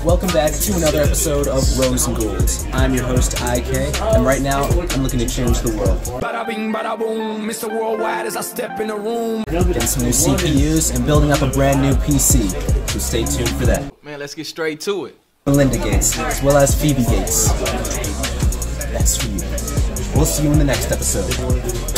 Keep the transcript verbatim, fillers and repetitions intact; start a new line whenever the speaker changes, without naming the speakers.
Welcome back to another episode of Rose and Gold. I'm your host, I K, and right now, I'm looking to change the world.
Bada bing, bada boom, Mister Worldwide as I step in the room.
Getting some new C P Us and building up a brand new P C, so stay tuned for that.
Man, let's get straight to it.
Melinda Gates, as well as Phoebe Gates. That's for you. We'll see you in the next episode.